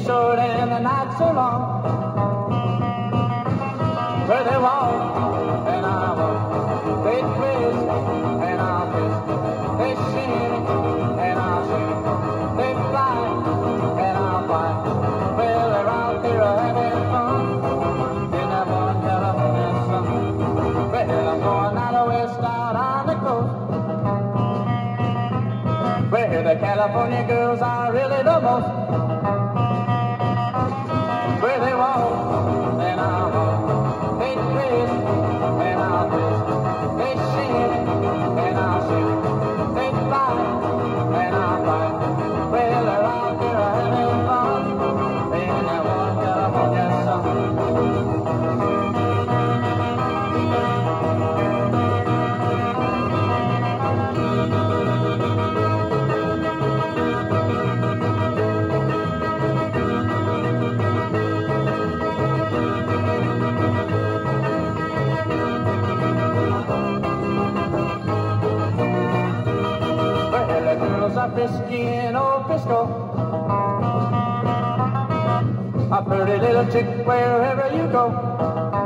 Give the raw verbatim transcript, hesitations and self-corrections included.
short and the night so long. Where they walk and I walk, they twist and I'll twist, they sing and I'll sing, they fly and I'll fly. Well, they're out there having fun in that one California sun. Well, I'm going out west out on the coast, where the California girls are really the most. Where they walk and I'll walk, they twist and I'll twist, they sing and I'll sing, they fly and I'll fly. Well, they're out there having fun in that one California sun. Frisky in old Frisco, a pretty little chick wherever you go.